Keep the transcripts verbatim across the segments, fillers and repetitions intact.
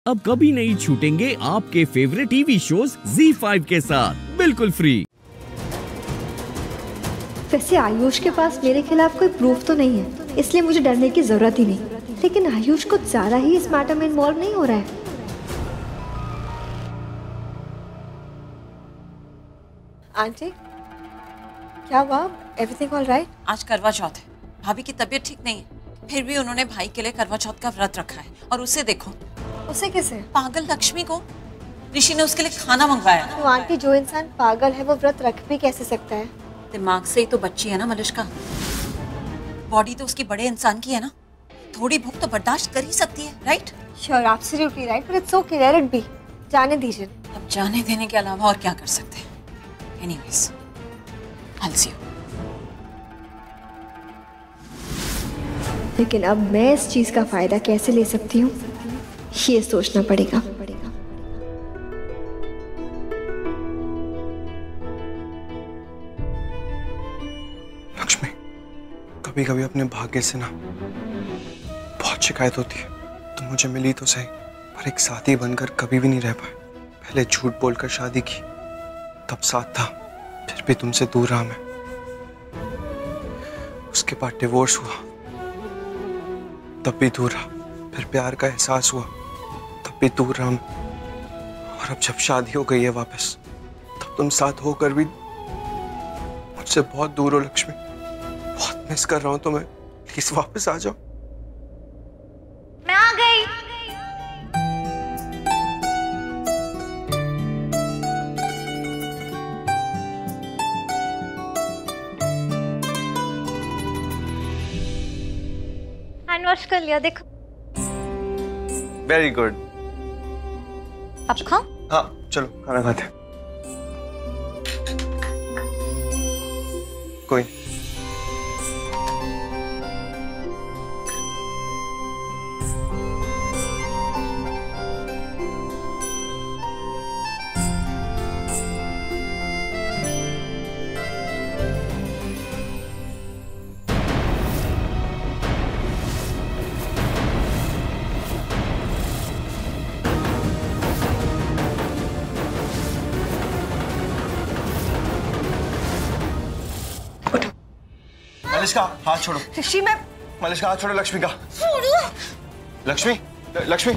अब कभी नहीं छूटेंगे आपके favourite TV shows Zee five के साथ बिल्कुल फ्री। वैसे आयुष के पास मेरे खिलाफ कोई प्रूफ तो नहीं है, इसलिए मुझे डरने की जरूरत ही नहीं। लेकिन आयुष कुछ ज्यादा ही इस मैटर में इन्वॉल्व नहीं हो रहा है। आंटी, क्या हुआ? Everything all right? आज करवा चौथ है, भाभी की तबीयत ठीक नहीं है, फिर भी उन्होंने भाई के लिए करवा चौथ का व्रत रखा है। और उसे देखो। उसे किसे? पागल लक्ष्मी को ऋषि ने उसके लिए खाना मंगवाया। तो आंटी, जो इंसान पागल है वो व्रत रख भी कैसे सकता है? दिमाग से ही तो बच्ची है ना मलिश्का, बॉडी तो उसकी बड़े इंसान की है ना, थोड़ी भूख तो बर्दाश्त कर ही सकती है, right? Sure, absolutely right, but it's okay, let it be. जाने दीजिए। अब जाने देने के अलावा और क्या कर सकते हैं? Anyways, I'll see you. लेकिन अब मैं इस चीज का फायदा कैसे ले सकती हूँ, ये सोचना पड़ेगा। लक्ष्मी, कभी कभी अपने भाग्य से ना बहुत शिकायत होती है। तुम मुझे मिली तो सही, पर एक साथी बनकर कभी भी नहीं रह पाए। पहले झूठ बोलकर शादी की, तब साथ था, फिर भी तुमसे दूर रहा मैं। उसके बाद डिवोर्स हुआ, तब भी दूर रहा। फिर प्यार का एहसास हुआ, तब भी दूर रहा मैं। और अब जब शादी हो गई है वापस, तब तुम साथ होकर भी मुझसे बहुत दूर हो लक्ष्मी। बहुत मिस कर रहा हूं तुम्हें, प्लीज वापस आ जाओ। मैं आ गई। हैंड वॉश कर लिया, देखो। Very good. अब खाओ। हाँ चलो खाना खाते हैं। कोई मलिश्का, हाथ छोड़ो। ऋषि, मैं मलिश्का हाथ छोड़ो लक्ष्मी का। लक्ष्मी, लक्ष्मी,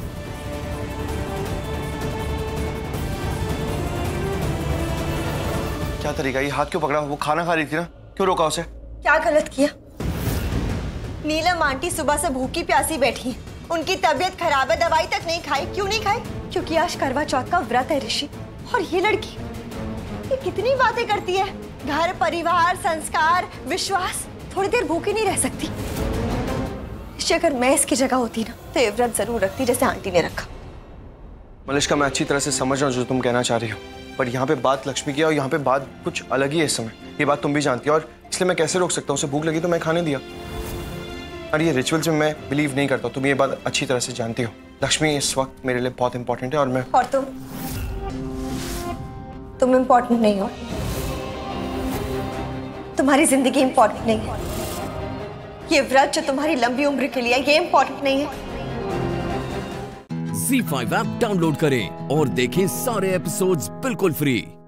क्या तरीका, ये हाथ क्यों पकड़ा? वो खाना खा रही थी ना, क्यों रोका उसे? क्या गलत किया? नीलम आंटी सुबह से भूखी प्यासी बैठी है, उनकी तबीयत खराब है, दवाई तक नहीं खाई। क्यों नहीं खाई? क्योंकि आज करवा चौथ का व्रत है ऋषि। और ये लड़की, ये कितनी बातें करती है, घर परिवार संस्कार विश्वास, थोड़ी देर भूखी नहीं रह सकती। अगर मैं इसकी जगह होती ना तो ये व्रत जरूर रखती जैसे आंटी ने रखा। मलिश्का, मैं अच्छी तरह से समझ रहा हूँ जो तुम कहना चाह रही हो, पर यहाँ पे बात लक्ष्मी की है और यहाँ पे बात कुछ अलग ही है इस समय। ये बात तुम भी जानती हो और इसलिए मैं कैसे रोक सकता हूँ? उसे भूख लगी तो मैं खाने दिया। और ये रिचुअल्स में मैं बिलीव नहीं करता, तुम ये बात अच्छी तरह से जानती हो। लक्ष्मी इस वक्त मेरे लिए बहुत इंपॉर्टेंट है और मैं और तुम तुम इम्पोर्टेंट नहीं हो, तुम्हारी जिंदगी इंपॉर्टेंट नहीं है। ये व्रत जो तुम्हारी लंबी उम्र के लिए, ये इंपॉर्टेंट नहीं है। ज़ी फाइव ऐप डाउनलोड करें और देखें सारे एपिसोड्स बिल्कुल फ्री।